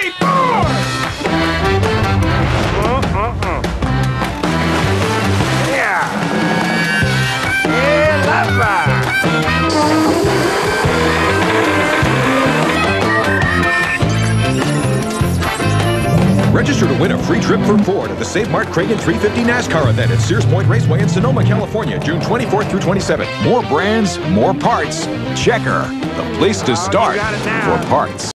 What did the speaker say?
24! Yeah! Yeah, lava! Register to win a free trip for Ford at the Save Mart Cragen 350 NASCAR event at Sears Point Raceway in Sonoma, California, June 24th through 27th. More brands, more parts. Checker, the place to start for parts.